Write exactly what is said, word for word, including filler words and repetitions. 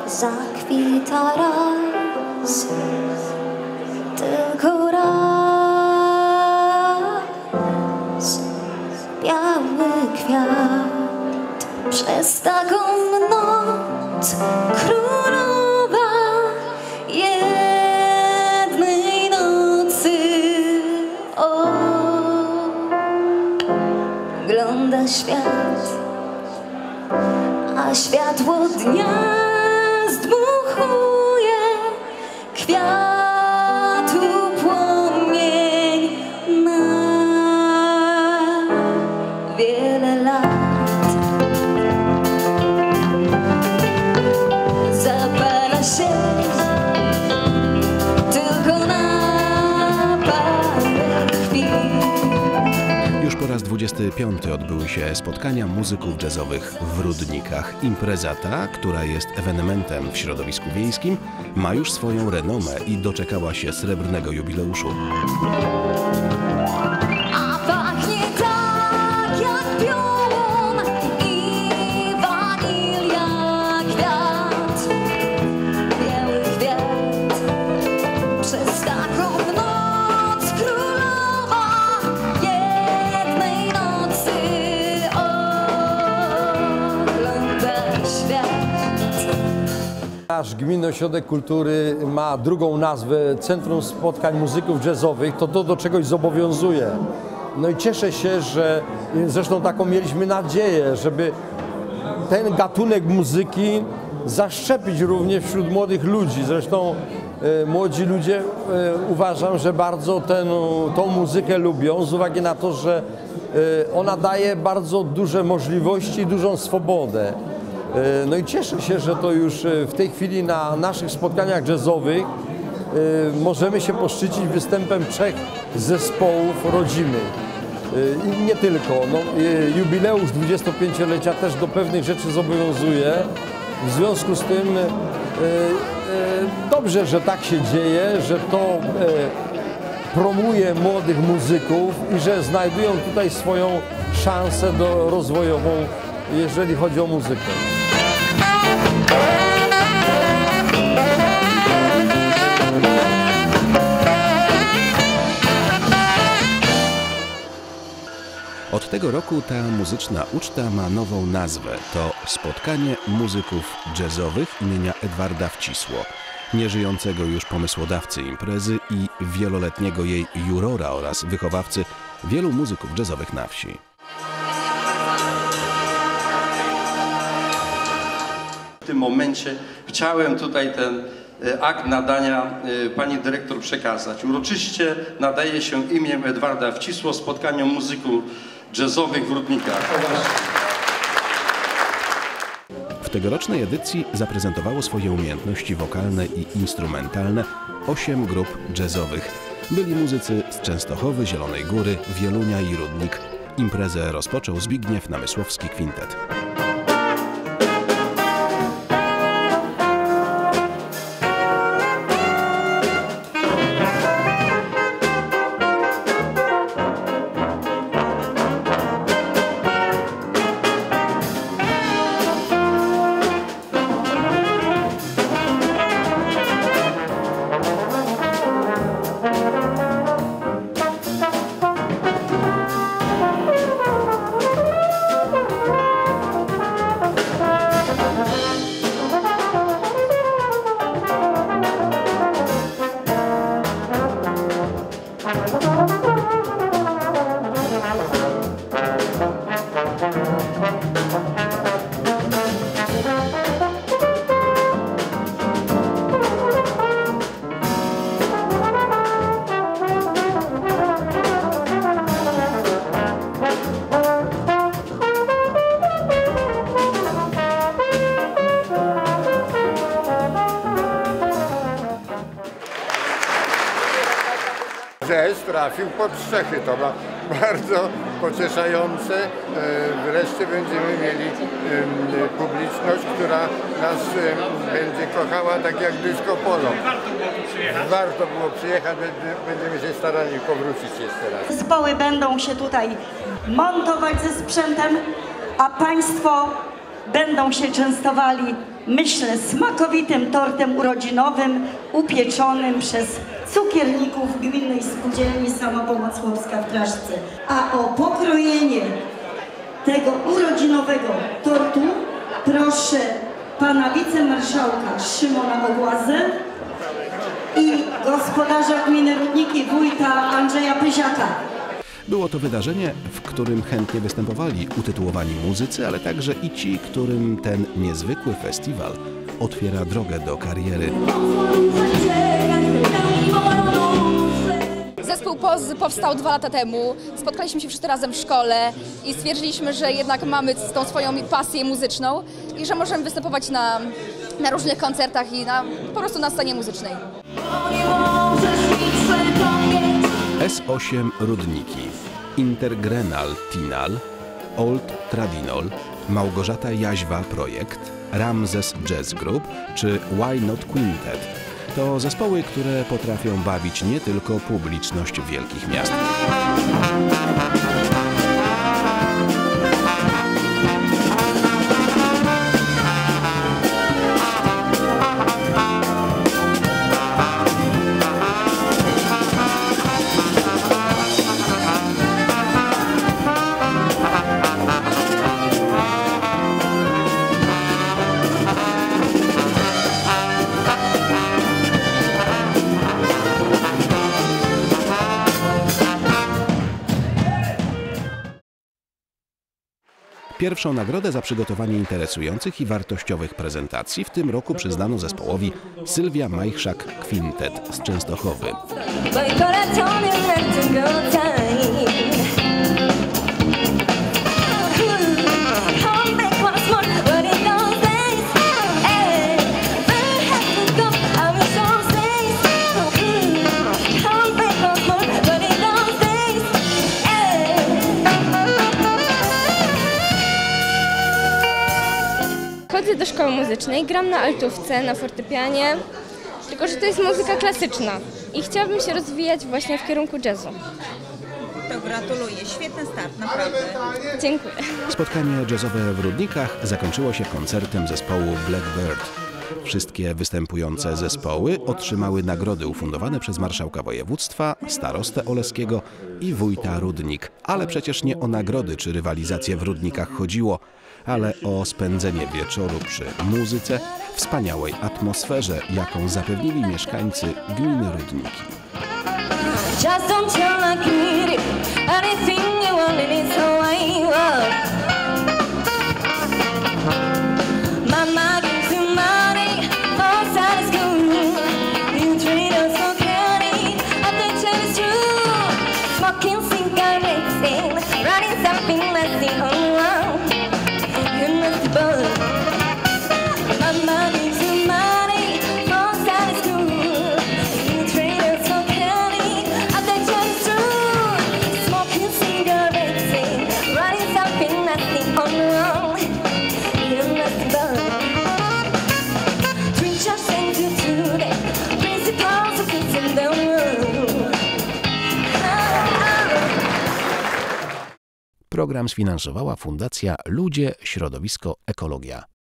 zakwita raz, tylko raz. Biały kwiat przez taką noc, królowa jednej nocy. O, ogląda świat, a światło dnia zdmuchuje kwiatu płomień na wiele lat. Zapala się tylko na parę chwil. Już po raz dwudziesty piąty odbyły się spotkania muzyków jazzowych w Rudnikach. Impreza ta, która jest ewenementem w środowisku wiejskim, ma już swoją renomę i doczekała się srebrnego jubileuszu. A pachnie tak jak piorun i wanilia kwiat, biały kwiat przez taką noc, królowa jednej nocy ogląda świat. Nasz Gminny Ośrodek Kultury ma drugą nazwę Centrum Spotkań Muzyków Jazzowych. To to do czegoś zobowiązuje. No i cieszę się, że zresztą taką mieliśmy nadzieję, żeby ten gatunek muzyki zaszczepić również wśród młodych ludzi. Zresztą e, młodzi ludzie e, uważam, że bardzo ten, tą muzykę lubią z uwagi na to, że e, ona daje bardzo duże możliwości i dużą swobodę. No i cieszę się, że to już w tej chwili na naszych spotkaniach jazzowych możemy się poszczycić występem trzech zespołów rodzimych. I nie tylko. No, jubileusz dwudziestopięciolecia też do pewnych rzeczy zobowiązuje. W związku z tym dobrze, że tak się dzieje, że to promuje młodych muzyków i że znajdują tutaj swoją szansę do rozwojową, jeżeli chodzi o muzykę. Od tego roku ta muzyczna uczta ma nową nazwę. To Spotkanie Muzyków Jazzowych imienia Edwarda Wcisło, nieżyjącego już pomysłodawcy imprezy i wieloletniego jej jurora oraz wychowawcy wielu muzyków jazzowych na wsi. W tym momencie chciałem tutaj ten akt nadania pani dyrektor przekazać. Uroczyście nadaje się imię Edwarda Wcisło spotkaniom muzyków jazzowych w Rudnikach. W tegorocznej edycji zaprezentowało swoje umiejętności wokalne i instrumentalne osiem grup jazzowych. Byli muzycy z Częstochowy, Zielonej Góry, Wielunia i Rudnik. Imprezę rozpoczął Zbigniew Namysłowski Kwintet. Jazz trafił pod strzechy, to bardzo pocieszające. Wreszcie będziemy mieli publiczność, która nas będzie kochała tak jak disco polo. Warto było przyjechać, będziemy się starali powrócić jeszcze raz. Zespoły będą się tutaj montować ze sprzętem, a Państwo będą się częstowali, myślę, smakowitym tortem urodzinowym upieczonym przez cukierników Gminnej Spółdzielni Samopomoc Chłopska w Traszce. A o pokrojenie tego urodzinowego tortu proszę pana wicemarszałka Szymona Ogłazę i gospodarza gminy Rudniki, wójta Andrzeja Pyziaka. Było to wydarzenie, w którym chętnie występowali utytułowani muzycy, ale także i ci, którym ten niezwykły festiwal otwiera drogę do kariery. Zespół Poz powstał dwa lata temu, spotkaliśmy się wszyscy razem w szkole i stwierdziliśmy, że jednak mamy tą swoją pasję muzyczną i że możemy występować na, na różnych koncertach i na, po prostu na scenie muzycznej. S osiem Rudniki, Intergrenal Tinal, Old Tradinol, Małgorzata Jaźwa Projekt, Ramzes Jazz Group czy Why Not Quintet. To zespoły, które potrafią bawić nie tylko publiczność wielkich miast. Pierwszą nagrodę za przygotowanie interesujących i wartościowych prezentacji w tym roku przyznano zespołowi Sylwia Majchrzak Kwintet z Częstochowy. Chodzę do szkoły muzycznej, gram na altówce, na fortepianie, tylko że to jest muzyka klasyczna i chciałabym się rozwijać właśnie w kierunku jazzu. To gratuluję, świetny start, naprawdę. Dziękuję. Spotkanie jazzowe w Rudnikach zakończyło się koncertem zespołu Blackbird. Wszystkie występujące zespoły otrzymały nagrody ufundowane przez marszałka województwa, starostę oleskiego i wójta Rudnik. Ale przecież nie o nagrody czy rywalizację w Rudnikach chodziło, ale o spędzenie wieczoru przy muzyce, wspaniałej atmosferze, jaką zapewnili mieszkańcy gminy Rudniki. Program sfinansowała Fundacja Ludzie, Środowisko, Ekologia.